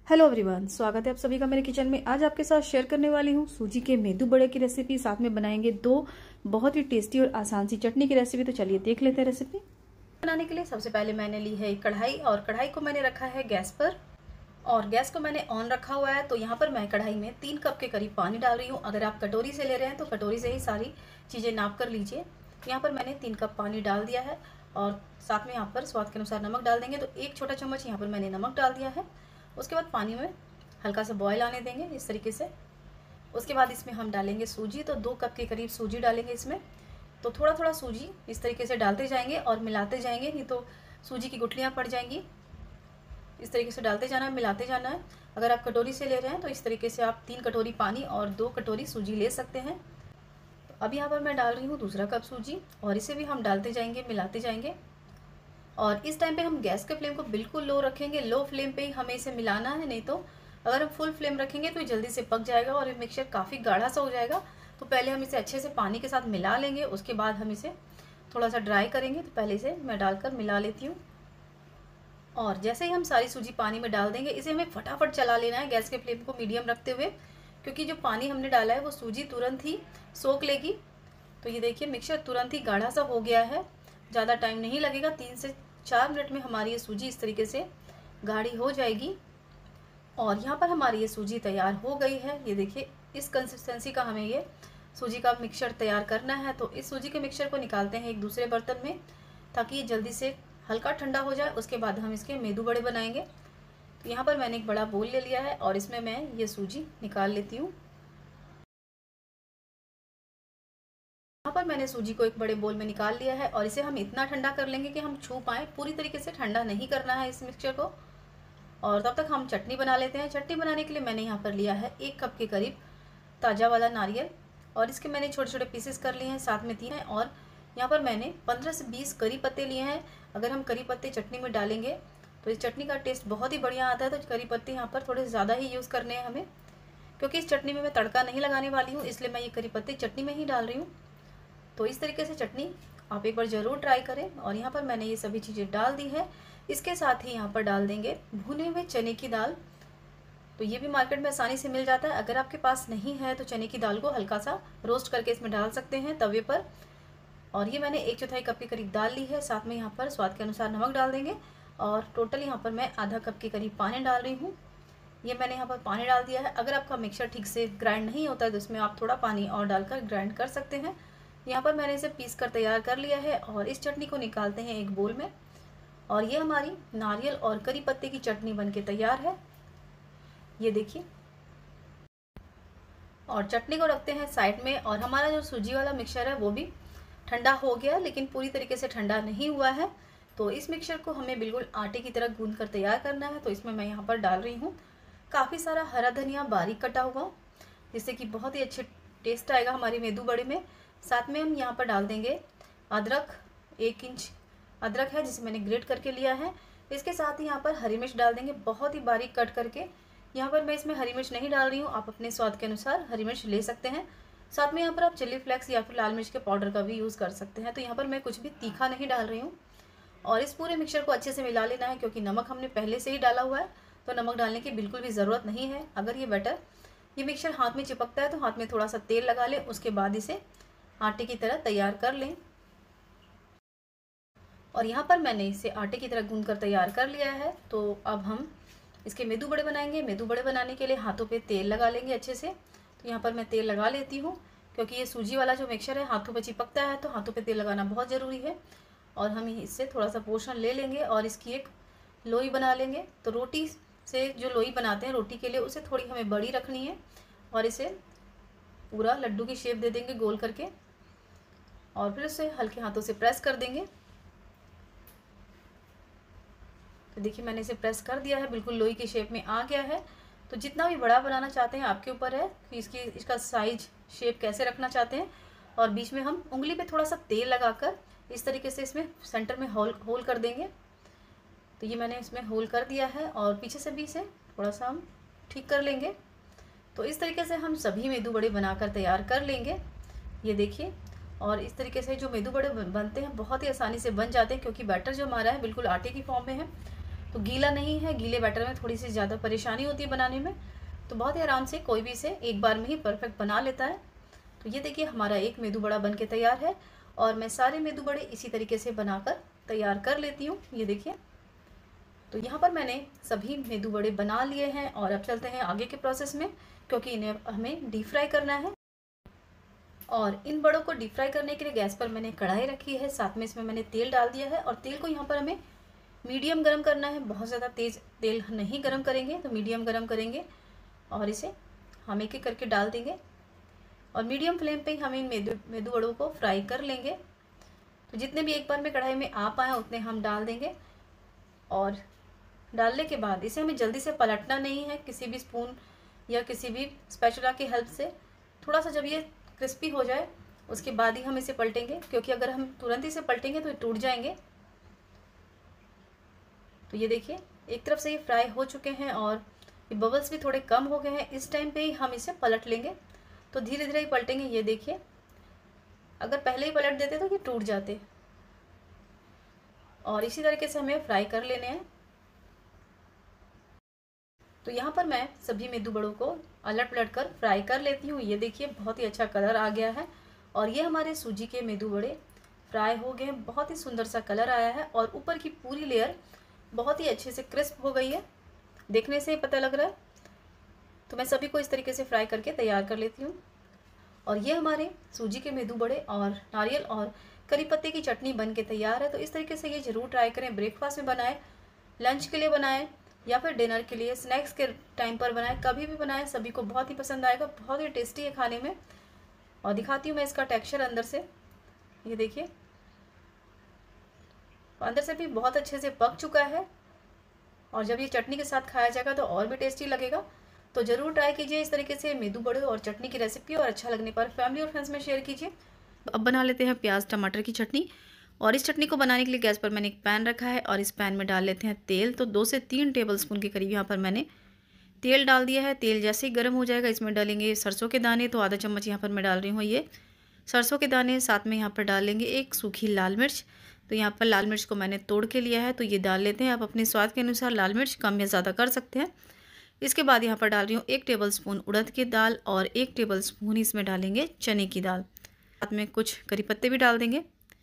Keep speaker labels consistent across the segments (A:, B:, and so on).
A: Hello everyone, स्वागत है आप सभी का मेरे किचन में। आज आपके साथ शेयर करने वाली हूँ सूजी के मेदू बड़े की रेसिपी। साथ में बनाएंगे दो बहुत ही टेस्टी और आसान सी चटनी की रेसिपी। तो चलिए देख लेते हैं रेसिपी। बनाने के लिए सबसे पहले मैंने ली है एक कढ़ाई और कढ़ाई को मैंने रखा है गैस पर और गैस को मैंने ऑन रखा हुआ है। तो यहाँ पर मैं कढ़ाई में 3 कप के करीब पानी डाल रही हूँ। अगर आप कटोरी से ले रहे हैं तो कटोरी से ही सारी चीज़ें नाप कर लीजिए। यहाँ पर मैंने 3 कप पानी डाल दिया है और साथ में यहाँ पर स्वाद के अनुसार नमक डाल देंगे। तो 1 छोटा चम्मच यहाँ पर मैंने नमक डाल दिया है। उसके बाद पानी में हल्का सा बॉयल आने देंगे इस तरीके से। उसके बाद इसमें हम डालेंगे सूजी। तो 2 कप के करीब सूजी डालेंगे इसमें। तो थोड़ा थोड़ा सूजी इस तरीके से डालते जाएंगे और मिलाते जाएंगे, नहीं तो सूजी की गुठलियाँ पड़ जाएंगी। इस तरीके से डालते जाना है, मिलाते जाना है। अगर आप कटोरी से ले रहे हैं तो इस तरीके से आप 3 कटोरी पानी और 2 कटोरी सूजी ले सकते हैं। तो अब यहाँ पर मैं डाल रही हूँ दूसरा कप सूजी और इसे भी हम डालते जाएंगे, मिलाते जाएंगे। और इस टाइम पे हम गैस के फ्लेम को बिल्कुल लो रखेंगे। लो फ्लेम पे ही हमें इसे मिलाना है, नहीं तो अगर हम फुल फ्लेम रखेंगे तो ये जल्दी से पक जाएगा और ये मिक्सचर काफ़ी गाढ़ा सा हो जाएगा। तो पहले हम इसे अच्छे से पानी के साथ मिला लेंगे, उसके बाद हम इसे थोड़ा सा ड्राई करेंगे। तो पहले इसे मैं डालकर मिला लेती हूँ। और जैसे ही हम सारी सूजी पानी में डाल देंगे, इसे हमें फटाफट चला लेना है गैस के फ्लेम को मीडियम रखते हुए, क्योंकि जो पानी हमने डाला है वो सूजी तुरंत ही सोख लेगी। तो ये देखिए मिक्सचर तुरंत ही गाढ़ा सा हो गया है, ज़्यादा टाइम नहीं लगेगा। 3 से 4 मिनट में हमारी ये सूजी इस तरीके से गाढ़ी हो जाएगी। और यहाँ पर हमारी ये सूजी तैयार हो गई है। ये देखिए इस कंसिस्टेंसी का हमें ये सूजी का मिक्सचर तैयार करना है। तो इस सूजी के मिक्सचर को निकालते हैं एक दूसरे बर्तन में, ताकि ये जल्दी से हल्का ठंडा हो जाए। उसके बाद हम इसके मेदू बड़े बनाएंगे। तो यहाँ पर मैंने एक बड़ा बोल ले लिया है और इसमें मैं ये सूजी निकाल लेती हूँ। यहाँ पर मैंने सूजी को एक बड़े बोल में निकाल लिया है और इसे हम इतना ठंडा कर लेंगे कि हम छू पाएँ। पूरी तरीके से ठंडा नहीं करना है इस मिक्सचर को। और तब तक हम चटनी बना लेते हैं। चटनी बनाने के लिए मैंने यहाँ पर लिया है 1 कप के करीब ताज़ा वाला नारियल और इसके मैंने छोटे छोटे पीसेस कर लिए हैं, साथ में 3 हैं। और यहाँ पर मैंने 15 से 20 करी पत्ते लिए हैं। अगर हम करी पत्ते चटनी में डालेंगे तो इस चटनी का टेस्ट बहुत ही बढ़िया आता है। तो करी पत्ते यहाँ पर थोड़े ज़्यादा ही यूज़ करने हैं हमें, क्योंकि इस चटनी में मैं तड़का नहीं लगाने वाली हूँ, इसलिए मैं ये करी पत्ते चटनी में ही डाल रही हूँ। तो इस तरीके से चटनी आप एक बार ज़रूर ट्राई करें। और यहाँ पर मैंने ये सभी चीज़ें डाल दी है। इसके साथ ही यहाँ पर डाल देंगे भुने हुए चने की दाल। तो ये भी मार्केट में आसानी से मिल जाता है। अगर आपके पास नहीं है तो चने की दाल को हल्का सा रोस्ट करके इसमें डाल सकते हैं तवे पर। और ये मैंने 1/4 कप के करीब दाल ली है। साथ में यहाँ पर स्वाद के अनुसार नमक डाल देंगे और टोटल यहाँ पर मैं आधा कप के करीब पानी डाल रही हूँ। ये मैंने यहाँ पर पानी डाल दिया है। अगर आपका मिक्सचर ठीक से ग्राइंड नहीं होता है तो इसमें आप थोड़ा पानी और डालकर ग्राइंड कर सकते हैं। यहाँ पर मैंने इसे पीस कर तैयार कर लिया है और इस चटनी को निकालते हैं एक बोल में। और ये हमारी नारियल और करी पत्ते की चटनी बनके तैयार है, ये देखिए। और चटनी को रखते हैं साइड में। और हमारा जो सूजी वाला मिक्सचर है वो भी ठंडा हो गया, लेकिन पूरी तरीके से ठंडा नहीं हुआ है। तो इस मिक्सचर को हमें बिल्कुल आटे की तरह गूंद कर तैयार करना है। तो इसमें मैं यहाँ पर डाल रही हूँ काफ़ी सारा हरा धनिया बारीक कटा हुआ, जिससे कि बहुत ही अच्छे टेस्ट आएगा हमारी मेदू बड़े में। साथ में हम यहाँ पर डाल देंगे अदरक, 1 इंच अदरक है जिसे मैंने ग्रेट करके लिया है। इसके साथ ही यहाँ पर हरी मिर्च डाल देंगे बहुत ही बारीक कट करके। यहाँ पर मैं इसमें हरी मिर्च नहीं डाल रही हूँ, आप अपने स्वाद के अनुसार हरी मिर्च ले सकते हैं। साथ में यहाँ पर आप चिल्ली फ्लेक्स या फिर लाल मिर्च के पाउडर का भी यूज़ कर सकते हैं। तो यहाँ पर मैं कुछ भी तीखा नहीं डाल रही हूँ। और इस पूरे मिक्सचर को अच्छे से मिला लेना है, क्योंकि नमक हमने पहले से ही डाला हुआ है। तो नमक डालने की बिल्कुल भी ज़रूरत नहीं है। अगर ये मिक्सचर हाथ में चिपकता है तो हाथ में थोड़ा सा तेल लगा लें, उसके बाद इसे आटे की तरह तैयार कर लें। और यहाँ पर मैंने इसे आटे की तरह गूंद कर तैयार कर लिया है। तो अब हम इसके मेदू बड़े बनाएंगे। मेदू बड़े बनाने के लिए हाथों पे तेल लगा लेंगे अच्छे से। तो यहाँ पर मैं तेल लगा लेती हूँ, क्योंकि ये सूजी वाला जो मिक्सचर है हाथों पे चिपकता है, तो हाथों पे तेल लगाना बहुत ज़रूरी है। और हम इससे थोड़ा सा पोर्शन ले लेंगे और इसकी एक लोई बना लेंगे। तो रोटी से जो लोई बनाते हैं रोटी के लिए, उसे थोड़ी हमें बड़ी रखनी है और इसे पूरा लड्डू की शेप दे देंगे गोल करके। और फिर उसे हल्के हाथों से प्रेस कर देंगे। तो देखिए मैंने इसे प्रेस कर दिया है, बिल्कुल लोई की शेप में आ गया है। तो जितना भी बड़ा बनाना चाहते हैं आपके ऊपर है कि इसका साइज शेप कैसे रखना चाहते हैं। और बीच में हम उंगली पे थोड़ा सा तेल लगाकर इस तरीके से इसमें सेंटर में होल कर देंगे। तो ये मैंने इसमें होल कर दिया है और पीछे से भी इसे थोड़ा सा हम ठीक कर लेंगे। तो इस तरीके से हम सभी मेदू बड़े बनाकर तैयार कर लेंगे, ये देखिए। और इस तरीके से जो मेदू बड़े बनते हैं बहुत ही आसानी से बन जाते हैं, क्योंकि बैटर जो हमारा है बिल्कुल आटे की फॉर्म में है। तो गीला नहीं है, गीले बैटर में थोड़ी सी ज़्यादा परेशानी होती है बनाने में, तो बहुत ही आराम से कोई भी इसे एक बार में ही परफेक्ट बना लेता है। तो ये देखिए हमारा एक मेदू बड़ा बन के तैयार है और मैं सारे मेदू बड़े इसी तरीके से बनाकर तैयार कर लेती हूँ। ये देखिए, तो यहाँ पर मैंने सभी मेदू बड़े बना लिए हैं और अब चलते हैं आगे के प्रोसेस में, क्योंकि इन्हें हमें डीप फ्राई करना है। और इन बड़ों को डीप फ्राई करने के लिए गैस पर मैंने कढ़ाई रखी है, साथ में इसमें मैंने तेल डाल दिया है और तेल को यहाँ पर हमें मीडियम गरम करना है। बहुत ज़्यादा तेज़ तेल नहीं गरम करेंगे, तो मीडियम गरम करेंगे और इसे हम एक एक करके डाल देंगे और मीडियम फ्लेम पे ही हम इन मेदू बड़ों को फ्राई कर लेंगे। तो जितने भी एक बार में कढ़ाई में आ पाए उतने हम डाल देंगे और डालने के बाद इसे हमें जल्दी से पलटना नहीं है, किसी भी स्पून या किसी भी स्पैचुला की हेल्प से थोड़ा सा जब ये क्रिस्पी हो जाए उसके बाद ही हम इसे पलटेंगे, क्योंकि अगर हम तुरंत इसे पलटेंगे तो ये टूट जाएंगे। तो ये देखिए एक तरफ से ये फ्राई हो चुके हैं और ये बबल्स भी थोड़े कम हो गए हैं। इस टाइम पे ही हम इसे पलट लेंगे, तो धीरे धीरे ही पलटेंगे। ये देखिए, अगर पहले ही पलट देते तो ये टूट जाते और इसी तरीके से हमें फ्राई कर लेने हैं। तो यहाँ पर मैं सभी मेदू बड़ों को अलट पलट कर फ्राई कर लेती हूँ। ये देखिए बहुत ही अच्छा कलर आ गया है और ये हमारे सूजी के मेदू बड़े फ्राई हो गए हैं। बहुत ही सुंदर सा कलर आया है और ऊपर की पूरी लेयर बहुत ही अच्छे से क्रिस्प हो गई है, देखने से ही पता लग रहा है। तो मैं सभी को इस तरीके से फ्राई करके तैयार कर लेती हूँ। और ये हमारे सूजी के मेदू बड़े और नारियल और करी पत्ते की चटनी बन के तैयार है। तो इस तरीके से ये ज़रूर ट्राई करें, ब्रेकफास्ट में बनाएं, लंच के लिए बनाएं या फिर डिनर के लिए, स्नैक्स के टाइम पर बनाएं, कभी भी बनाएं, सभी को बहुत ही पसंद आएगा। बहुत ही टेस्टी है खाने में। और दिखाती हूँ मैं इसका टेक्सचर अंदर से। ये देखिए अंदर से भी बहुत अच्छे से पक चुका है और जब ये चटनी के साथ खाया जाएगा तो और भी टेस्टी लगेगा। तो ज़रूर ट्राई कीजिए इस तरीके से मेदू बड़े और चटनी की रेसिपी, और अच्छा लगने पर फैमिली और फ्रेंड्स में शेयर कीजिए। अब बना लेते हैं प्याज टमाटर की चटनी। और इस चटनी को बनाने के लिए गैस पर मैंने एक पैन रखा है और इस पैन में डाल लेते हैं तेल। तो 2 से 3 टेबलस्पून के करीब यहाँ पर मैंने तेल डाल दिया है। तेल जैसे ही गर्म हो जाएगा इसमें डालेंगे सरसों के दाने। तो आधा चम्मच यहाँ पर मैं डाल रही हूँ ये सरसों के दाने। साथ में यहाँ पर डालेंगे एक सूखी लाल मिर्च। तो यहाँ पर लाल मिर्च को मैंने तोड़ के लिया है, तो ये डाल लेते हैं। आप अपने स्वाद के अनुसार लाल मिर्च कम या ज़्यादा कर सकते हैं। इसके बाद यहाँ पर डाल रही हूँ 1 टेबलस्पून उड़द की दाल और 1 टेबलस्पून इसमें डालेंगे चने की दाल। साथ में कुछ करी पत्ते भी डाल देंगे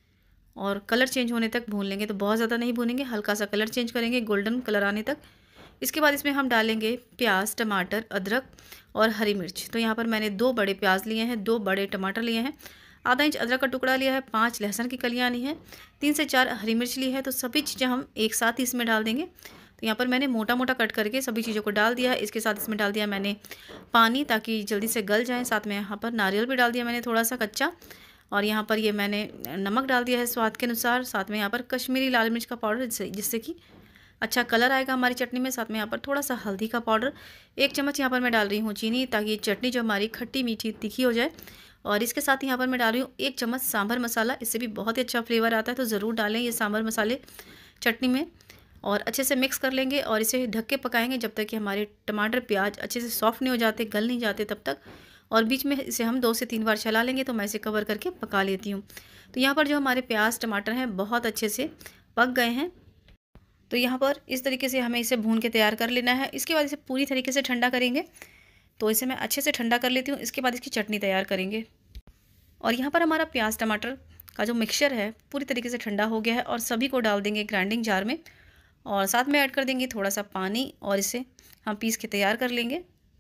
A: और कलर चेंज होने तक भून लेंगे। तो बहुत ज़्यादा नहीं भूनेंगे, हल्का सा कलर चेंज करेंगे गोल्डन कलर आने तक। इसके बाद इसमें हम डालेंगे प्याज टमाटर अदरक और हरी मिर्च। तो यहाँ पर मैंने 2 बड़े प्याज लिए हैं, 2 बड़े टमाटर लिए हैं, आधा इंच अदरक का टुकड़ा लिया है, 5 लहसुन की कलियाँ ली हैं, 3 से 4 हरी मिर्च ली है। तो सभी चीज़ें हम एक साथ ही इसमें डाल देंगे। तो यहाँ पर मैंने मोटा मोटा कट करके सभी चीज़ों को डाल दिया है। इसके साथ इसमें डाल दिया मैंने पानी ताकि जल्दी से गल जाए। साथ में यहाँ पर नारियल भी डाल दिया मैंने थोड़ा सा कच्चा, और यहाँ पर ये मैंने नमक डाल दिया है स्वाद के अनुसार। साथ में यहाँ पर कश्मीरी लाल मिर्च का पाउडर जिससे कि अच्छा कलर आएगा हमारी चटनी में। साथ में यहाँ पर थोड़ा सा हल्दी का पाउडर, 1 चम्मच यहाँ पर मैं डाल रही हूँ चीनी, ताकि ये चटनी जो हमारी खट्टी मीठी तीखी हो जाए। और इसके साथ यहाँ पर मैं डाल रही हूँ 1 चम्मच सांभर मसाला, इससे भी बहुत ही अच्छा फ्लेवर आता है। तो ज़रूर डालें ये सांभर मसाले चटनी में और अच्छे से मिक्स कर लेंगे और इसे ढक के पकाएंगे जब तक कि हमारे टमाटर प्याज अच्छे से सॉफ्ट नहीं हो जाते, गल नहीं जाते तब तक। और बीच में इसे हम 2 से 3 बार चला लेंगे। तो मैं इसे कवर करके पका लेती हूँ। तो यहाँ पर जो हमारे प्याज टमाटर हैं बहुत अच्छे से पक गए हैं। तो यहाँ पर इस तरीके से हमें इसे भून के तैयार कर लेना है। इसके बाद इसे पूरी तरीके से ठंडा करेंगे। तो इसे मैं अच्छे से ठंडा कर लेती हूँ। इसके बाद इसकी चटनी तैयार करेंगे। और यहाँ पर हमारा प्याज टमाटर का जो मिक्सचर है पूरी तरीके से ठंडा हो गया है और सभी को डाल देंगे ग्राइंडिंग जार में और साथ में ऐड कर देंगे थोड़ा सा पानी और इसे हम पीस के तैयार कर लेंगे।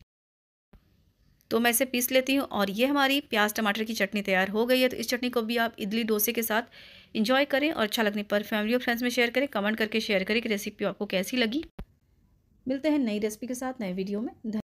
A: तो मैं इसे पीस लेती हूँ और ये हमारी प्याज टमाटर की चटनी तैयार हो गई है। तो इस चटनी को भी आप इडली डोसे के साथ एंजॉय करें और अच्छा लगने पर फैमिली और फ्रेंड्स में शेयर करें। कमेंट करके शेयर करें कि रेसिपी आपको कैसी लगी। मिलते हैं नई रेसिपी के साथ नए वीडियो में।